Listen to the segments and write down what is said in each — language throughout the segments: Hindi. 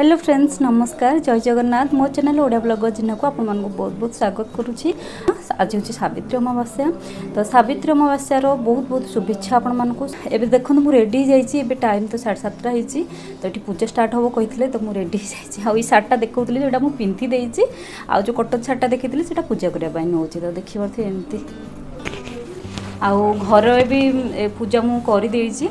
हेलो फ्रेंड्स नमस्कार जय जगन्नाथ मो चैनल ओडिया ब्लॉगर जिन को आपण मानक बहुत बहुत स्वागत करुच्ची। आज हूँ सावित्री अमावास्या तो सावित्री अमावास्यार बहुत बहुत शुभेच्छा आपण मानक। एबे देखो मु रेडी जाइए टाइम तो 7:30 होती तो ये पूजा स्टार्ट हम कहते तो मुझे रेडी जाइए सार्टा देखी जो मुझे पिंधि देती आज जो कटक सार्टा देखी पूजा करने नौ तो देखिए एमती आउ घर भी पूजा मुझे करदे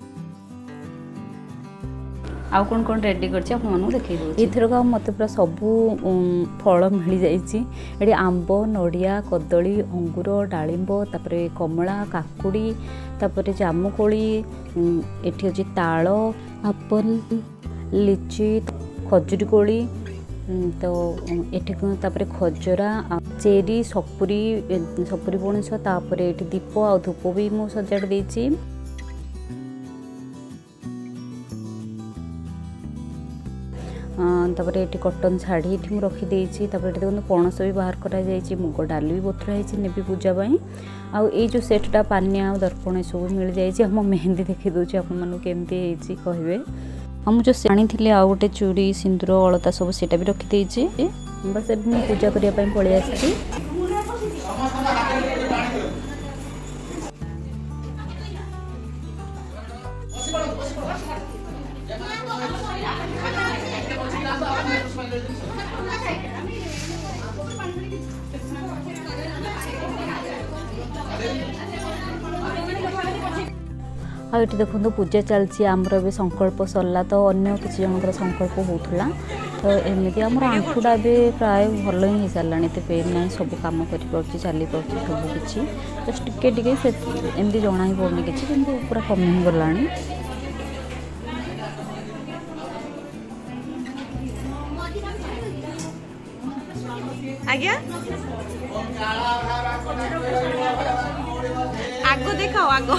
आउ कौन कौन रेडी करछे देखे एथरक मत पूरा सबू फल मिल जाइए आंब नड़िया कदली अंगूर डालिंब तापर कमला काकुड़ी तापर जामुकोली एठी अछि ताल एप्पल लिची खजूरी कोली तो एठी तापर खजरा चेरी सपुरी सपुरी बुणीस तापर एठी दीप आ धूप भी मु सजाड़ देछि। तापर ये कटन शाढ़ी ये रखीदे देखो पणस भी बाहर कर मुग डाली भी बतुरा नेबी पूजापाई आउ ये जो सेटा पानिया दर्पण सब मिल जाए हम मेहंदी देखी दूसरी आपमती कहे मुझे आनी थी आउ गोटे चूड़ी सिंदूर अलता सब सेटा भी रखीदे बस मुझे पूजा करने पलि आसी। ये देखो पूजा चलती आमर भी संकल्प सरला तो अन्य किसी जनकर संकल्प होता तो एमती आम आंखुटा भी प्राय भल ही सारा तो पेन ना सब कम कर चली पार्टी सब किसी जस्ट टिके एमती जना ही पड़नी कि पूरा कमी गला। आज्ञा आगो देखाओ आगो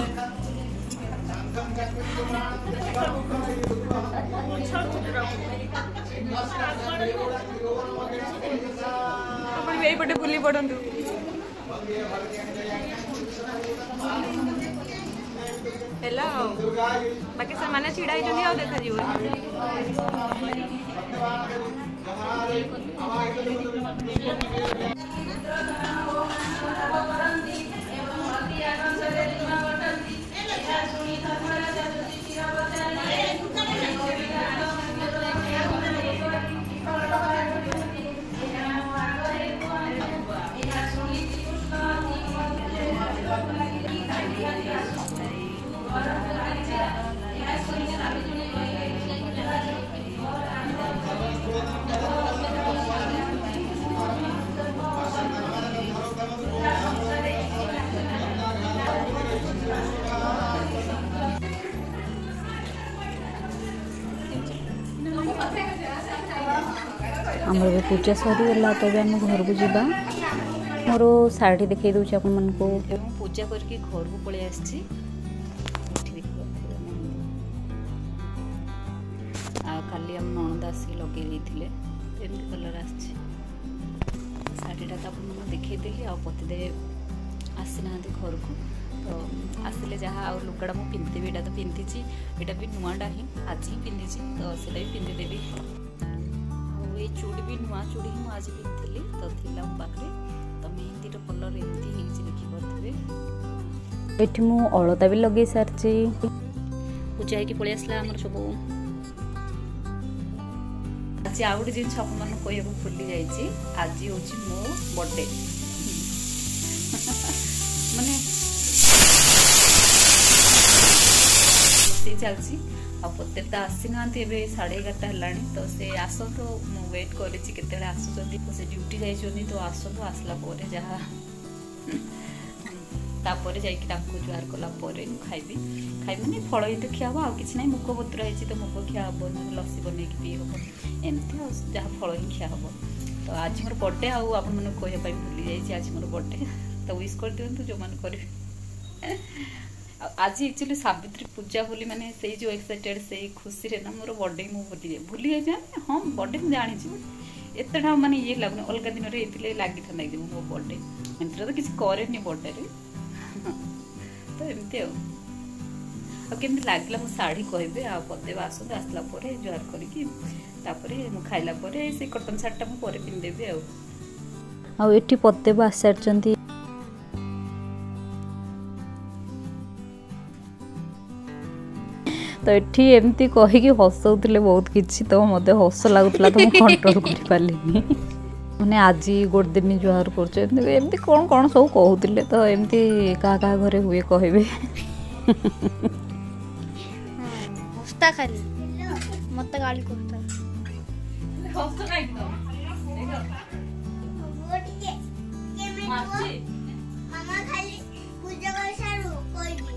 पटे बुली पड़ू हेलो बाकी से माने छिड़ा ही आ देखा जीव आमर भी पूजा सरीगला तो आम घर को जावा मोर शाढ़ी देखई दूसरी आप पूजा करके घर को पलि आसी काली आम नणद आसिक लगे एमती कलर आढ़ीटा तो आप देखईदेली आ पतिदेव आसी ना घर को तो आसिले जहाँ आ लुगाटा मुझे पिंधि यहाँ तो पिंधि यहाँ भी नुआटा ही आज ही पिंधि तो से पिंधिदेवी ये चूड़ी भी नुआ चूड़ी ही आज पिंधि तो थिला मो पाखे तो मेहंदीर कलर एमती देखिपे ये मु अलता भी लगे सारी पूजा होगी पलि आसला आम सब आज आउ गोटे जिन कहूँ भूली जाइए आज हूँ मो बर्थडे माने चलती आते तो आसी ना 11:30 है तो से आसतु मु वेट कर आसुँच से ड्यूटी जाइए तो आसतु आसला जहाँ तापर जुआर कला खाइबी माने फल ही तो खिया हम आउ कि मुग बतुरा तो मुग खिया हम लस्सी बन पी हम एमती जहाँ फल ही खिया हम तो आज मोर बर्थडे आपण मन कहवाई भूली जाइए आज मोर बर्थडे तो विश कर दिंतु जो मैंने करेंगे आज एक्चुअली सावित्री पूजा बोली माने से जो एक्साइटेड से खुशी रे ना मोर बर्थडे मु भूली जाए हाँ बर्थडे मुझे जानी एतटा माने ये लगुन अलग दिन में लगी था मो बर्थडे एमती तो किसी कैनि बर्थडे तो एमती ଆଉ କେମିତି ଲାଗିଲା ମୋ ଶାଢ଼ୀ କହିବେ ଆଉ ପଦେବ ଆସନ୍ତୁ ଆସିଲା ପରେ ଜୁହାର କରିକି ତାପରେ ମୁଁ ଖାଇଲା ପରେ ସେ କଟନ ଶାଢ଼ୀଟା ମୁଁ ପରେ ପିନ୍ଧିଦେବି ଆଉ ଏଠି ପଦେବ ଆସିସାରିଛନ୍ତି। ତ ଏଠି ଏମିତି କହିକି ହସଉଥିଲେ ବହୁତ କିଛି ତ ମୋତେ ହସ ଲାଗୁଥିଲା ତ ମୁଁ କଣ୍ଟ୍ରୋଲ କରିପାରିଲିନି। ମାନେ ଆଜି ଗୋଟେ ଦିନ ଜୁହାର କରୁଛ ଏମିତି କ'ଣ କ'ଣ ସବୁ କହୁଥିଲେ ତ ଏମିତି କାହା କାହା ଘରେ ହୁଏ କହିବେ। ହସ୍ତା ଖାଲି ମତେ ଗାଳି କରୁଥା। ମାମା ଖାଲି ପୂଜା କରି ସାରୁ କହିବି।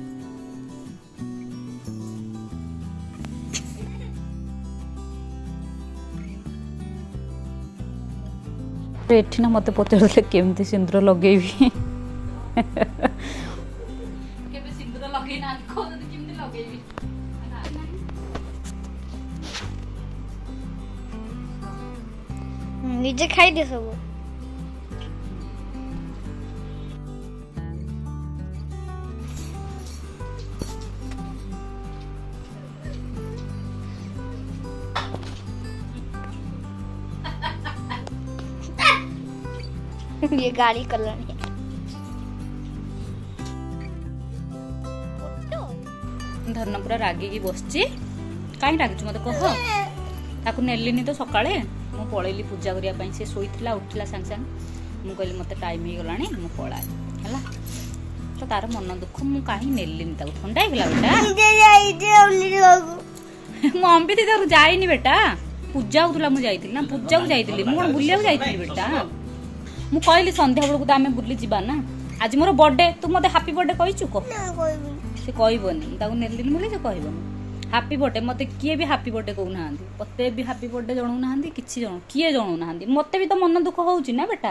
ଏଠି ନା ମତେ ପଚାରୁଥିଲେ କେମିତି ସିନ୍ଦୁର ଲଗେଇବି। କେବେ ସିନ୍ଦୁର ଲଗେଇ ନାହାନ୍ତି କହୁଛନ୍ତି କେମିତି ଲଗେଇବି। ନିଜେ ଖାଇଦିଅ ସବୁ। ये गाड़ी कलर ଧନ ପୁରା ରାଗିକି ବସିଛି। କାହିଁ ରାଗିଛୁ ମତେ କହ। ତାକୁ ନେଲିନି ତ ସକାଳେ ମୁଁ ପଳେଇଲି ପୂଜା କରିବା ପାଇଁ। ସେ ଶୋଇଥିଲା ଉଠିଲା ସାଙ୍ଗେ ସାଙ୍ଗେ ମୁଁ କହିଲି ମତେ ଟାଇମ ହେଇଗଲାଣି ମୁଁ ପଳାଏ ହେଲା। ତ ତାର ମନ ଦୁଃଖ ମୁଁ କାହିଁ ନେଲିନି ତାକୁ। ଥଣ୍ଡା ହେଇଗଲା ବେଟା। ମୁଁ ଅମ୍ବିତ ତାକୁ ଯାଇନି ବେଟା। ପୂଜା ହଉଥିଲା ମୁଁ ଯାଇଥିଲି ନା ପୂଜାକୁ ଯାଇଥିଲି ମୁଁ କଣ ବୁଲିବାକୁ ଯାଇଥିଲି ବେଟା। ମୁଁ କହିଲି ସନ୍ଧ୍ୟା ବେଳକୁ ତ ଆମେ ବୁଲି ଯିବା ନା। ଆଜି ମୋର ବର୍ଥଡେ ତୁ ମତେ ହାପି ବର୍ଥଡେ କହିଛୁ କହ। ସେ କହିବନି ତାକୁ ନେଲିନି ବୋଲି ସେ କହିବନି ହାପି ବର୍ଥଡେ। ମତେ କିଏ ବି ହାପି ବର୍ଥଡେ କହୁନାହାନ୍ତି। ମତେ ବି ହାପି ବର୍ଥଡେ ଜଣଉନାହାନ୍ତି କିଛି କିଏ ଜଣଉନାହାନ୍ତି। ମତେ ବି ତ ମନ ଦୁଃଖ ହଉଛି ନା ବେଟା।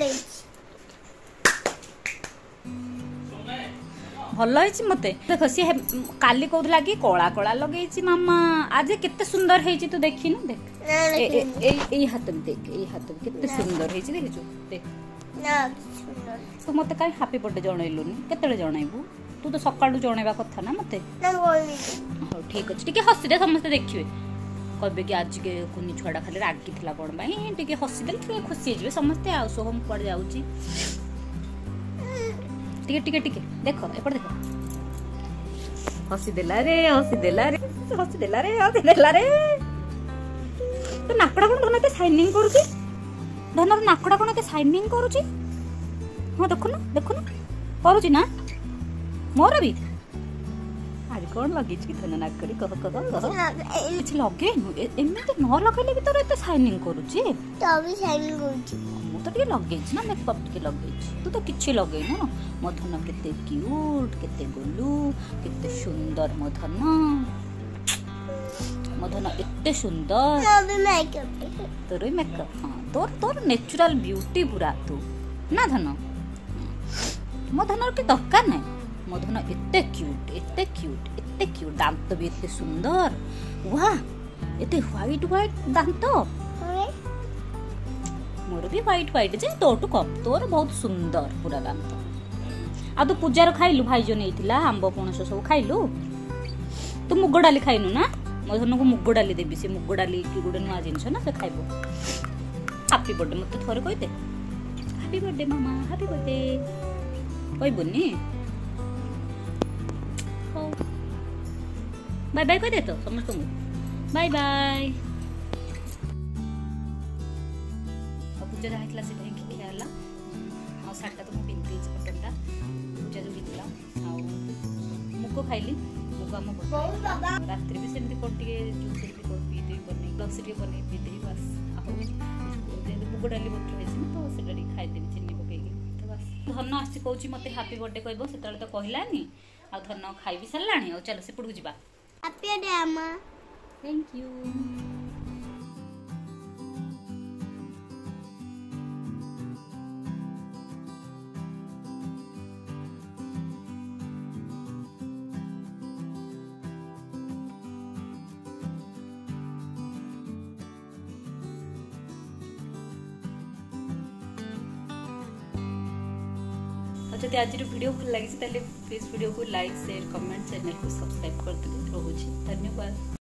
ଭଲ ହେଇଛି ମତେ ଦେଖ ସିଏ କାଲି କହୁଥିଲା କି କଳା କଳା ଲଗେଇଛି ମାମା ଆଜି କେତେ ସୁନ୍ଦର ହେଇଛି ତୁ ଦେଖିନୁ। ଦେଖ ଏଇ ହାତ ବି ଦେଖ ଏଇ ହାତ ବି କେତେ ସୁନ୍ଦର ହେଇଛି ଦେଖିଛୁ। ଦେଖ ତୁ ମତେ କାହିଁ ହାପି ବର୍ଥଡେ ଜଣେଇଲୁନି। କେତେବେଳେ ଜଣେଇବୁ। ତୁ ତ ସକାଳୁ ଜଣେଇବା କଥା ନା ମତେ। ହଉ ଠିକ ଅଛି ଟିକେ ହସିଦେ ସମସ୍ତେ ଦେଖିବେ କହିବେ କି ଆଜି କୁନି ଛୁଆଟା ଖାଲି ରାଗିଥିଲା କ'ଣ ପାଇଁ। ଟିକେ ହସିଦେଲେ ଟିକେ ଖୁସି ହେଇଯିବେ ସମସ୍ତେ। ଆଉ ସୋହମ କୁଆଡେ ଯାଉଛି ଟିକେ ଟିକେ ଟିକେ ଦେଖ ଏପଟେ ଦେଖ ହସିଦେଲା ରେ ହସିଦେଲା ରେ ହସିଦେଲା ରେ ହସିଦେଲା ରେ। ତ ନାକଟା କ'ଣ ଧନ ଏତେ ସାଇନିଂ କରୁଛି। ଧନର ନାକଟା କ'ଣ ଏତେ ସାଇନିଂ କରୁଛି। ହଁ ଦେଖୁନ ଦେଖୁନ କରୁଛି ନା ମୋର ବି। ଆଜି କ'ଣ ଲଗେଇଛି କି ଧନ ନାକରେ କହ କହ କହ। କିଛି ଲଗେଇନୁ ଏମିତି ନ ଲଗେଇଲେ ବି ତୋର ଏତେ ସାଇନିଂ କରୁଛି। ମୁଁ ତ ଟିକେ ଲଗେଇଛି ନା ମେକଅପ୍ ଟିକେ ଲଗେଇଛି। ତୁ ତ କିଛି ଲଗେଇନୁ। ମୋ ଧନ କେତେ କ୍ୟୁଟ୍ କେତେ ଗୋଲୁ କେତେ ସୁନ୍ଦର ମୋ ଧନ। ମୋ ଧନ ଏତେ ସୁନ୍ଦର। ତୋର ବି ମେକଅପ୍ ହଁ ତୋର ତୋର ନ୍ୟାଚୁରାଲ ବ୍ୟୁଟି ପୁରା ତୁ ନା ଧନ। ମୋ ଧନର କି ଦରକାର ନାହିଁ। ମୋ ଧନ ଏତେ କ୍ୟୁଟ୍ ଏତେ କ୍ୟୁଟ୍ ଏତେ କ୍ୟୁଟ୍। ଦାନ୍ତ ବି ଏତେ ସୁନ୍ଦର। ୱା ଏତେ ହ୍ୱାଇଟ୍ ହ୍ୱାଇଟ୍ ଦାନ୍ତ। ମୋର ବି ହ୍ୱାଇଟ୍ ହ୍ୱାଇଟ୍ ଯେ ତୋଠୁ କମ୍। ତୋର ବହୁତ ସୁନ୍ଦର ପୁରା ଦାନ୍ତ। ଆଉ ତୁ ପୂଜାର ଖାଇଲୁ ଭାଇଜ ନେଇଥିଲା ଆମ୍ବ ପଣସ ସବୁ ଖାଇଲୁ। ତୁ ମୁଗ ଡାଲି ଖାଇନୁ ନା। ମୋ ଧନକୁ ମୁଗ ଡାଲି ଦେବି। ସେ ମୁଗ ଡାଲି କି ଗୋଟେ ନୂଆ ଜିନିଷ ନା ସେ ଖାଇବ। ହାପି ବର୍ଥଡେ ମତେ ଥରେ କହିଦେ। ହାପି ବର୍ଥଡେ ମାମା ହାପି ବର୍ଥଡେ କହିବୁନି। ହଉ ବାଇ ବାଇ କହିଦେ ତ ସମସ୍ତଙ୍କୁ ବାଇ ବାଇ। ଆଉ ପୂଜା ଯାହା ହେଇଥିଲା ସେଇଟା ହିଁ ଖିଆ ହେଲା। ଆଉ ଶାଢ଼ୀଟା ତ ମୁଁ ପିନ୍ଧି ଦେଇଛି କଟନଟା ପୂଜା ଯୋଉ ହେଇଥିଲା। ଆଉ ମୁଗ ଖାଇଲି। ମୁଗ ଆମ ରାତିରେ ବି ସେମିତି କ'ଣ ଟିକେ ଜୁସ୍ ଟିକେ ପିଇଦେବି ବନେଇ ଲସି ଟିକେ ବନେଇ ପିଇଦେବି ବାସ୍। ଆଉ ଯେହେତୁ ମୁଗ ଡାଲି ବତୁର ହେଇଛି ନା ତ ସେଇଟା ଟିକେ ଖାଇଦେବି ଚିନି ପକେଇକି ତ ବାସ୍। ଧନ ଆସିଛି କହୁଛି ମତେ ହାପି ବର୍ଥଡେ କହିବ। ସେତେବେଳେ ତ କହିଲାନି। ଆଉ ଧନ ଖାଇବି ସାରିଲାଣି। ଆଉ ଚାଲ ସେପଟକୁ ଯିବା। ହାପି ବର୍ଥଡେ ମାମା। Thank you. जदि आज वीडियो भल लगी प्लीज वीडियो को लाइक शेयर कमेंट चैनल को सब्सक्राइब कर देवे। रोचे धन्यवाद।